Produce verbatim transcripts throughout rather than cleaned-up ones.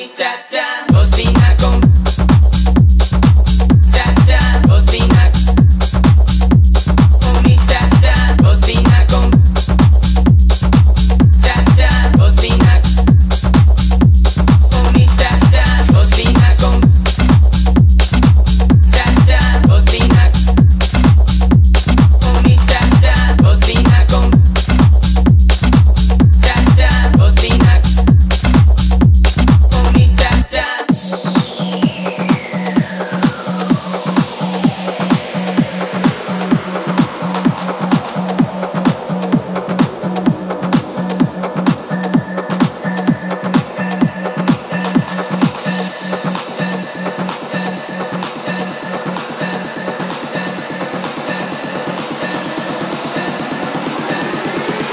mi cha-cha, cocina con cha-cha, cocina con mi cha-cha, cocina con cha-cha, cocina con mi cha-cha, cocina con cha-cha, cocina con mi cha-cha, cocina con cha-cha, cocina con mi cha-cha.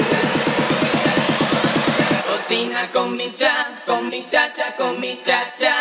Cocina con mi cha, con mi cha-cha, con mi cha-cha.